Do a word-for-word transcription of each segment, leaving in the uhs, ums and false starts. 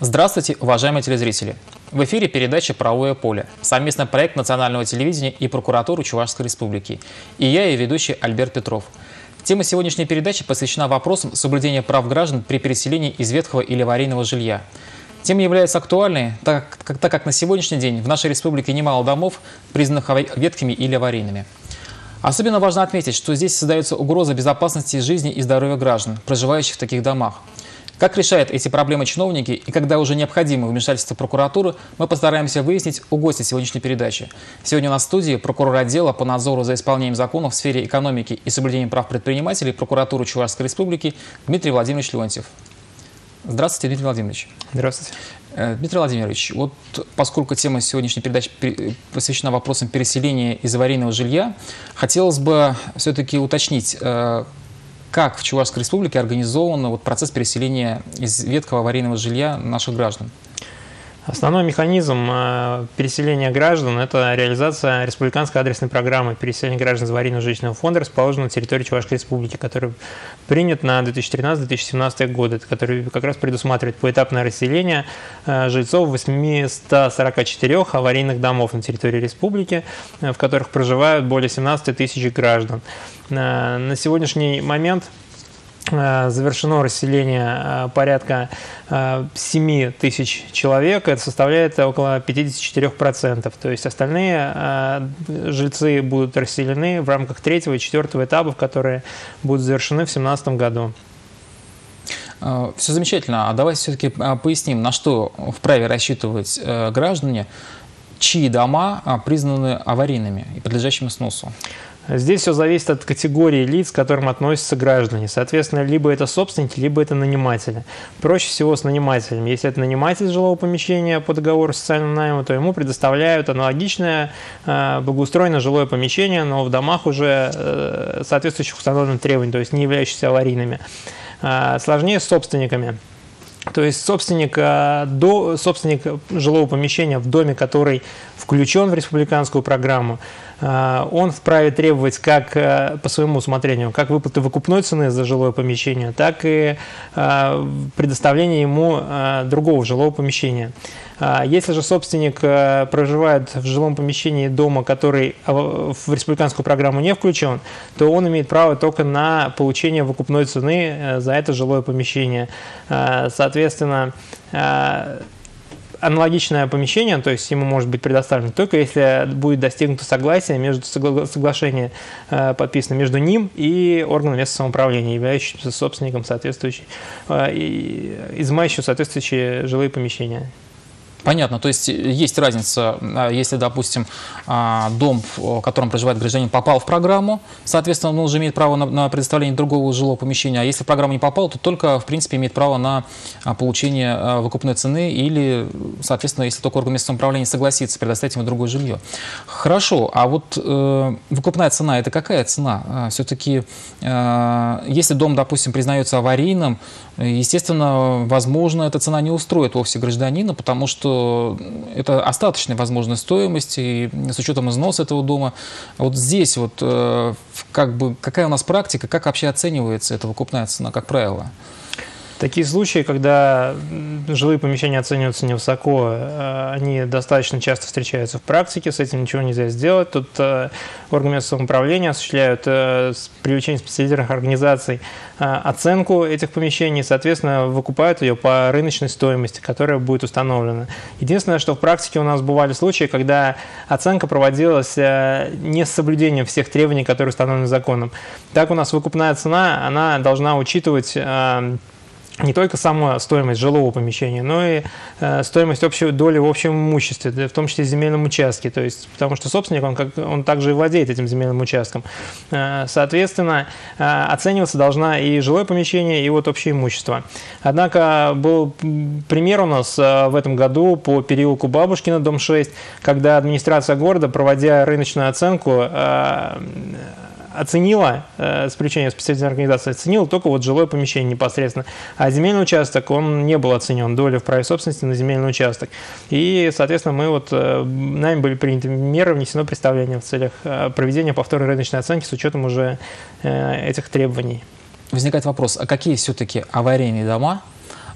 Здравствуйте, уважаемые телезрители! В эфире передача «Правовое поле», совместный проект национального телевидения и прокуратуры Чувашской Республики. И я, ее ведущий Альберт Петров. Тема сегодняшней передачи посвящена вопросам соблюдения прав граждан при переселении из ветхого или аварийного жилья. Тема является актуальной, так как, так как на сегодняшний день в нашей республике немало домов, признанных ветхими или аварийными. Особенно важно отметить, что здесь создается угроза безопасности жизни и здоровья граждан, проживающих в таких домах. Как решают эти проблемы чиновники и когда уже необходимо вмешательство прокуратуры, мы постараемся выяснить у гостя сегодняшней передачи. Сегодня у нас в студии прокурор отдела по надзору за исполнением законов в сфере экономики и соблюдением прав предпринимателей прокуратуры Чувашской Республики Дмитрий Владимирович Леонтьев. Здравствуйте, Дмитрий Владимирович. Здравствуйте. Дмитрий Владимирович, вот поскольку тема сегодняшней передачи посвящена вопросам переселения из аварийного жилья, хотелось бы все-таки уточнить, как в Чувашской Республике организован вот процесс переселения из ветхого аварийного жилья наших граждан? Основной механизм переселения граждан – это реализация республиканской адресной программы переселения граждан из аварийного жилищного фонда, расположенного на территории Чувашской Республики, который принят на две тысячи тринадцатый — две тысячи семнадцатый годы, который как раз предусматривает поэтапное расселение жильцов восьмисот сорока четырёх аварийных домов на территории республики, в которых проживают более семнадцати тысяч граждан. На сегодняшний момент завершено расселение порядка семи тысяч человек, это составляет около пятидесяти четырёх процентов. То есть остальные жильцы будут расселены в рамках третьего и четвертого этапов, которые будут завершены в две тысячи семнадцатом году. Все замечательно. А давайте все-таки поясним, на что вправе рассчитывать граждане, чьи дома признаны аварийными и подлежащими сносу. Здесь все зависит от категории лиц, к которым относятся граждане. Соответственно, либо это собственники, либо это наниматели. Проще всего с нанимателем. Если это наниматель жилого помещения по договору социального найма, то ему предоставляют аналогичное э, благоустроенное жилое помещение, но в домах уже э, соответствующих установленным требованиям, то есть не являющихся аварийными. Э, сложнее с собственниками. То есть собственник, до, собственник жилого помещения в доме, который включен в республиканскую программу, он вправе требовать как по своему усмотрению, как выплаты выкупной цены за жилое помещение, так и предоставление ему другого жилого помещения. Если же собственник проживает в жилом помещении дома, который в республиканскую программу не включен, то он имеет право только на получение выкупной цены за это жилое помещение. Соответственно, аналогичное помещение, то есть ему может быть предоставлено только если будет достигнуто согласие, между, согла, соглашение э, подписано между ним и органом местного самоуправления, являющимся собственником соответствующей, э, изымающим соответствующие жилые помещения. Понятно, то есть есть разница, если, допустим, дом, в котором проживает гражданин, попал в программу, соответственно, он уже имеет право на, на предоставление другого жилого помещения, а если в программу не попал, то только, в принципе, имеет право на получение выкупной цены или, соответственно, если только орган местного самоуправления согласится предоставить ему другое жилье. Хорошо, а вот э, выкупная цена – это какая цена? Все-таки, э, если дом, допустим, признается аварийным, естественно, возможно, эта цена не устроит вовсе гражданина, потому что это остаточная возможная стоимость, и с учетом износа этого дома. Вот здесь вот как бы какая у нас практика, как вообще оценивается эта выкупная цена, как правило? Такие случаи, когда жилые помещения оцениваются невысоко, они достаточно часто встречаются в практике, с этим ничего нельзя сделать. Тут органы местного самоуправления осуществляют с привлечением специализированных организаций оценку этих помещений, соответственно, выкупают ее по рыночной стоимости, которая будет установлена. Единственное, что в практике у нас бывали случаи, когда оценка проводилась не с соблюдением всех требований, которые установлены законом. Так у нас выкупная цена, она должна учитывать не только сама стоимость жилого помещения, но и э, стоимость общей доли в общем имуществе, в том числе в земельном участке. То есть, потому что собственник, он, как, он также и владеет этим земельным участком. Э, соответственно, э, оцениваться должна и жилое помещение, и вот общее имущество. Однако был пример у нас э, в этом году по переулку Бабушкина, дом шесть, когда администрация города, проводя рыночную оценку, э, оценила, э, с привлечением специализированной организации, оценила только вот жилое помещение непосредственно, а земельный участок, он не был оценен, доля в праве собственности на земельный участок. И, соответственно, мы вот, э, нами были приняты меры, внесено представление в целях э, проведения повторной рыночной оценки с учетом уже э, этих требований. Возникает вопрос, а какие все-таки аварийные дома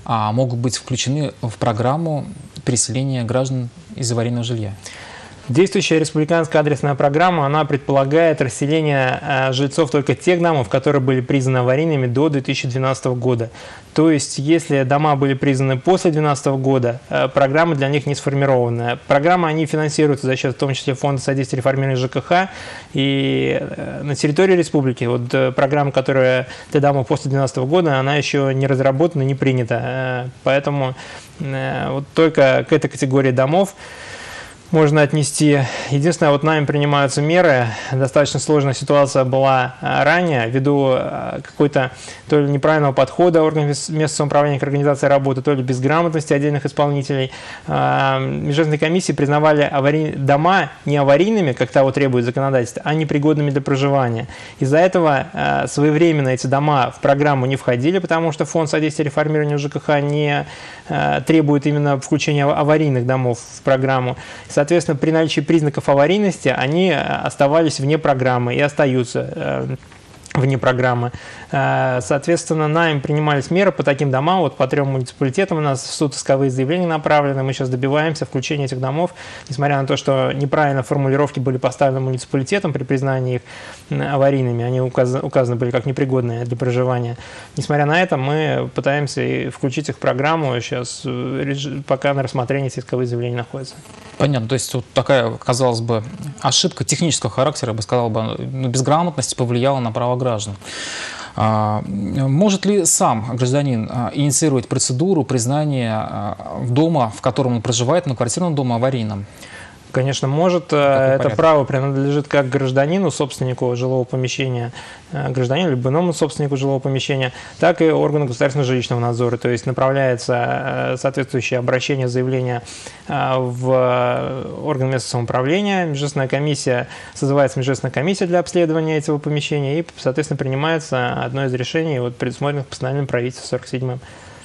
а, могут быть включены в программу переселения граждан из аварийного жилья? Действующая республиканская адресная программа, она предполагает расселение э, жильцов только тех домов, которые были признаны аварийными до две тысячи двенадцатого года. То есть, если дома были признаны после две тысячи двенадцатого года, э, программа для них не сформированная. Программы, они финансируются за счет, в том числе, Фонда содействия реформированию ЖКХ. И э, на территории республики вот, э, программа, которая для домов после две тысячи двенадцатого года, она еще не разработана, не принята. Э, поэтому э, вот только к этой категории домов можно отнести. Единственное, вот нами принимаются меры. Достаточно сложная ситуация была ранее, ввиду какой-то то ли неправильного подхода органов местного самоуправления к организации работы, то ли безграмотности отдельных исполнителей. Межведомственные комиссии признавали аварий... дома не аварийными, как того требует законодательство, а непригодными для проживания. Из-за этого своевременно эти дома в программу не входили, потому что Фонд содействия реформированию ЖКХ не требует именно включения аварийных домов в программу. Соответственно, при наличии признаков аварийности они оставались вне программы и остаются вне программы. Соответственно, нами принимались меры по таким домам, вот по трем муниципалитетам у нас в суд исковые заявления направлены, мы сейчас добиваемся включения этих домов, несмотря на то, что неправильно формулировки были поставлены муниципалитетом при признании их аварийными, они указаны, указаны были как непригодные для проживания. Несмотря на это, мы пытаемся включить их в программу, сейчас пока на рассмотрении эти исковые заявления находятся. Понятно, то есть вот такая, казалось бы, ошибка технического характера, я бы сказал, бы, безграмотность повлияла на право граждан. Может ли сам гражданин инициировать процедуру признания дома, в котором он проживает, многоквартирного дома, аварийным? Конечно, может. Это право принадлежит как гражданину, собственнику жилого помещения, гражданину, либо иному собственнику жилого помещения, так и органу государственного жилищного надзора. То есть направляется соответствующее обращение, заявление в орган местного самоуправления. Межведомственная комиссия, созывается межведомственная комиссия для обследования этого помещения и, соответственно, принимается одно из решений, вот, предусмотренных постановлением правительства сорок седьмым.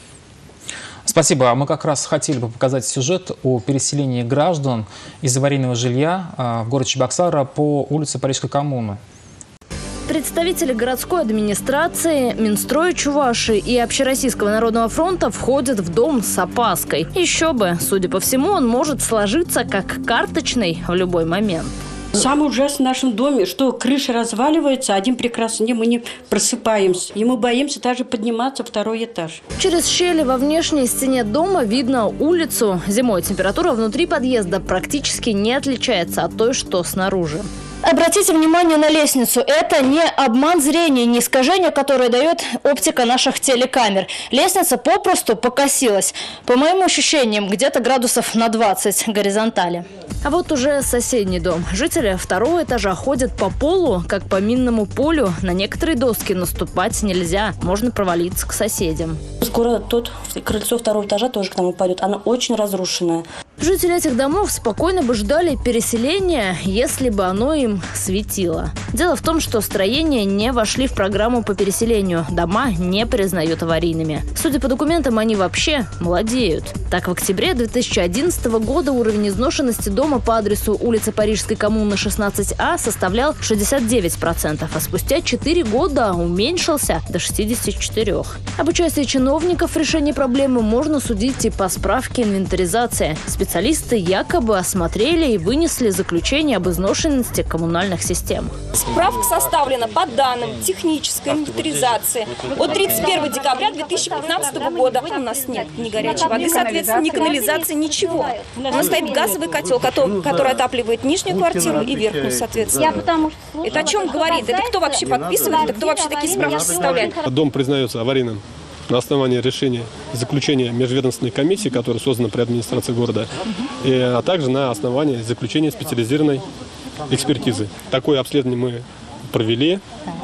Спасибо. Мы как раз хотели бы показать сюжет о переселении граждан из аварийного жилья в город Чебоксары по улице Парижской коммуны. Представители городской администрации, Минстроя Чувашии и Общероссийского народного фронта входят в дом с опаской. Еще бы, судя по всему, он может сложиться как карточный в любой момент. Самое ужасное в нашем доме, что крыша разваливается, один прекрасный день мы не просыпаемся. И мы боимся даже подниматься второй этаж. Через щели во внешней стене дома видно улицу. Зимой температура внутри подъезда практически не отличается от той, что снаружи. Обратите внимание на лестницу. Это не обман зрения, не искажение, которое дает оптика наших телекамер. Лестница попросту покосилась. По моим ощущениям, где-то градусов на двадцать горизонтали. А вот уже соседний дом. Жители второго этажа ходят по полу, как по минному полю. На некоторые доски наступать нельзя. Можно провалиться к соседям. Скоро тут крыльцо второго этажа тоже к нам упадет. Оно очень разрушенное. Жители этих домов спокойно бы ждали переселения, если бы оно им светило. Дело в том, что строения не вошли в программу по переселению. Дома не признают аварийными. Судя по документам, они вообще молодеют. Так, в октябре две тысячи одиннадцатого года уровень изношенности дома по адресу улица Парижской коммуны шестнадцать А составлял шестьдесят девять процентов, а спустя четыре года уменьшился до шестидесяти четырёх процентов. Об участии чиновников в решении проблемы можно судить и по справке инвентаризации. Специалисты якобы осмотрели и вынесли заключение об изношенности коммунальных систем. Справка составлена по данным технической инвентаризации от тридцать первого декабря две тысячи пятнадцатого года. У нас нет ни горячей воды, соответственно, ни канализации, ничего. У нас стоит газовый котел, который отапливает нижнюю квартиру и верхнюю, соответственно. Это о чем говорит? Это кто вообще подписывает? Это кто вообще такие справки составляет? Дом признается аварийным на основании решения заключения межведомственной комиссии, которая создана при администрации города, и, а также на основании заключения специализированной экспертизы. Такое обследование мы провели.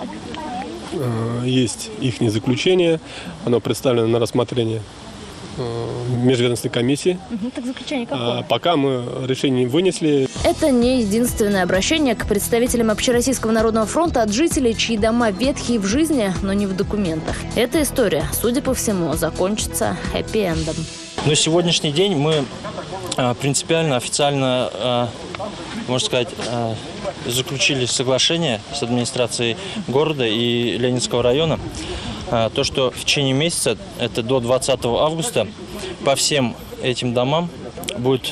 Есть их заключение, оно представлено на рассмотрение межведомственной комиссии. Угу, так заключение какое? А пока мы решение не вынесли. Это не единственное обращение к представителям Общероссийского народного фронта от жителей, чьи дома ветхие в жизни, но не в документах. Эта история, судя по всему, закончится хэппи-эндом. На сегодняшний день мы принципиально, официально, можно сказать, заключили соглашение с администрацией города и Ленинского района то, что в течение месяца, это до двадцатого августа, по всем этим домам будет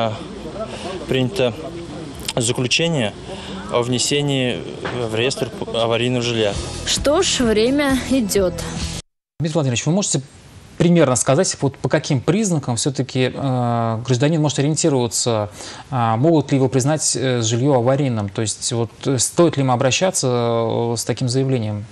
принято заключение о внесении в реестр аварийного жилья. Что ж, время идет. Дмитрий Владимирович, вы можете примерно сказать, вот по каким признакам все-таки э, гражданин может ориентироваться, э, могут ли его признать э, жилье аварийным? То есть вот, стоит ли ему обращаться э, с таким заявлением?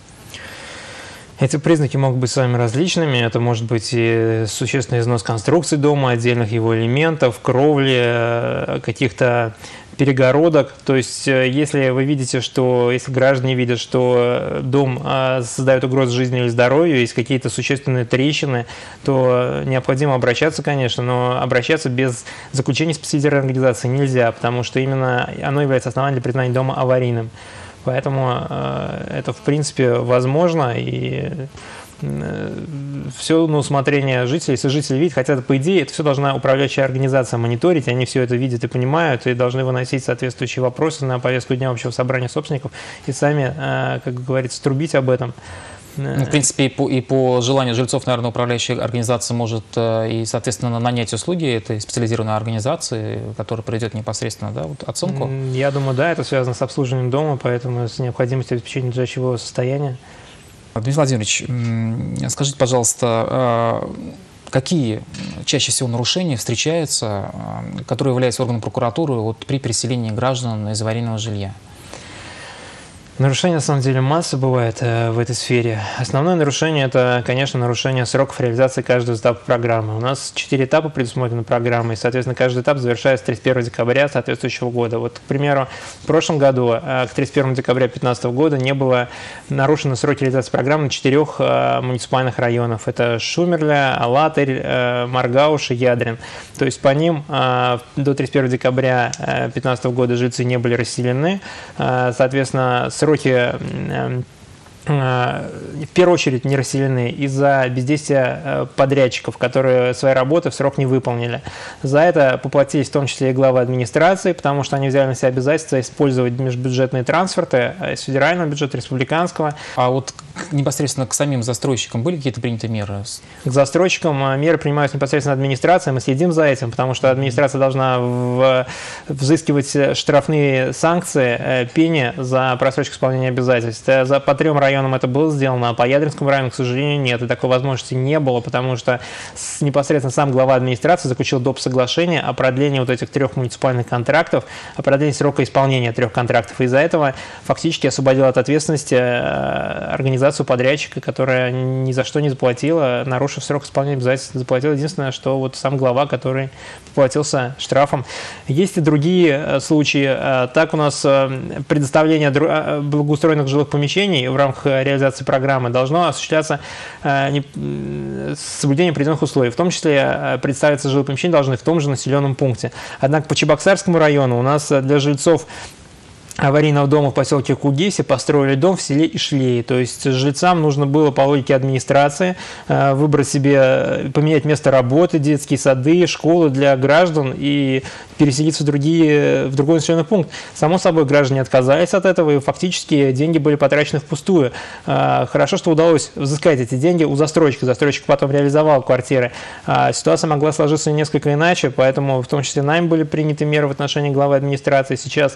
Эти признаки могут быть самыми различными. Это может быть и существенный износ конструкции дома, отдельных его элементов, кровли, каких-то перегородок. То есть, если вы видите, что, если граждане видят, что дом создает угрозу жизни или здоровью, есть какие-то существенные трещины, то необходимо обращаться, конечно, но обращаться без заключения специализированной организации нельзя, потому что именно оно является основанием для признания дома аварийным. Поэтому э, это, в принципе, возможно, и э, все на усмотрение жителей. Если жители видят, хотя, по идее, это все должна управляющая организация мониторить, они все это видят и понимают, и должны выносить соответствующие вопросы на повестку дня общего собрания собственников и сами, э, как говорится, трубить об этом. Ну, в принципе, и по, и по желанию жильцов, наверное, управляющая организация может и, соответственно, нанять услуги этой специализированной организации, которая проведет непосредственно, да, вот оценку? Я думаю, да, это связано с обслуживанием дома, поэтому с необходимостью обеспечения надлежащего состояния. Дмитрий Владимирович, скажите, пожалуйста, какие чаще всего нарушения встречаются, которые являются органом прокуратуры вот, при переселении граждан из аварийного жилья? Нарушений, на самом деле, масса бывает э, в этой сфере. Основное нарушение – это, конечно, нарушение сроков реализации каждого этапа программы. У нас четыре этапа предусмотрены программой, и, соответственно, каждый этап завершается тридцать первого декабря соответствующего года. Вот, к примеру, в прошлом году, э, к тридцать первому декабря две тысячи пятнадцатого года, не было нарушено сроки реализации программы на четырех э, муниципальных районах. Это Шумерля, Алатырь, э, Маргауш и Ядрин. То есть по ним э, до тридцать первого декабря две тысячи пятнадцатого года жильцы не были расселены. Э, соответственно, сроки в первую очередь не расселены из-за бездействия подрядчиков, которые свои работы в срок не выполнили. За это поплатились в том числе и главы администрации, потому что они взяли на себя обязательство использовать межбюджетные трансферты из федерального бюджета, республиканского. А вот непосредственно к самим застройщикам были какие-то приняты меры? К застройщикам меры принимают непосредственно администрация, мы следим за этим, потому что администрация должна в, взыскивать штрафные санкции, пени за просрочку исполнения обязательств. За, по трем районам это было сделано, а по Ядринскому району, к сожалению, нет. И такой возможности не было, потому что с, непосредственно сам глава администрации заключил доп. Соглашение о продлении вот этих трех муниципальных контрактов, о продлении срока исполнения трех контрактов. И из-за этого фактически освободил от ответственности организацию подрядчика, которая ни за что не заплатила, нарушив срок исполнения обязательств, заплатила единственное, что вот сам глава, который поплатился штрафом. Есть и другие случаи. Так у нас предоставление благоустроенных жилых помещений в рамках реализации программы должно осуществляться с соблюдением определенных условий. В том числе представиться жилые помещения должны в том же населенном пункте. Однако по Чебоксарскому району у нас для жильцов аварийного дома в поселке Кугеси построили дом в селе Ишлеи. То есть жильцам нужно было по логике администрации выбрать себе, поменять место работы, детские сады, школы для граждан и переселиться в, другие, в другой населенный пункт. Само собой, граждане отказались от этого, и фактически деньги были потрачены впустую. Хорошо, что удалось взыскать эти деньги у застройщика. Застройщик потом реализовал квартиры. Ситуация могла сложиться несколько иначе, поэтому в том числе нами были приняты меры в отношении главы администрации. Сейчас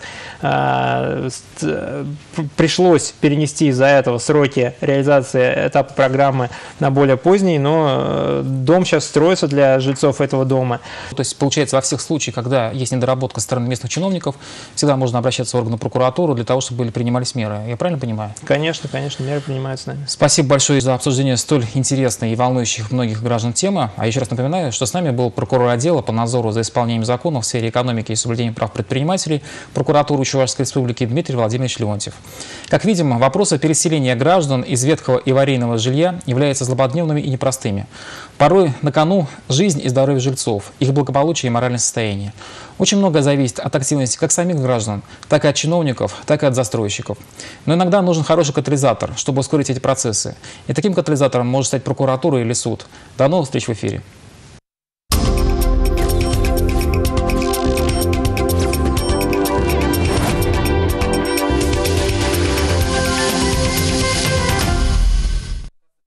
пришлось перенести из-за этого сроки реализации этапа программы на более поздний, но дом сейчас строится для жильцов этого дома. То есть, получается, во всех случаях, когда есть недоработка со стороны местных чиновников, всегда можно обращаться в органы прокуратуры для того, чтобы были принимались меры. Я правильно понимаю? Конечно, конечно, меры принимаются нами. Спасибо большое за обсуждение столь интересной и волнующих многих граждан темы. А еще раз напоминаю, что с нами был прокурор отдела по надзору за исполнением законов в сфере экономики и соблюдения прав предпринимателей прокуратуры Чувашской Республики Дмитрий Владимирович Леонтьев. Как видим, вопросы переселения граждан из ветхого и аварийного жилья являются злободневными и непростыми. Порой на кону жизнь и здоровье жильцов, их благополучие и моральное состояние. Очень многое зависит от активности как самих граждан, так и от чиновников, так и от застройщиков. Но иногда нужен хороший катализатор, чтобы ускорить эти процессы. И таким катализатором может стать прокуратура или суд. До новых встреч в эфире.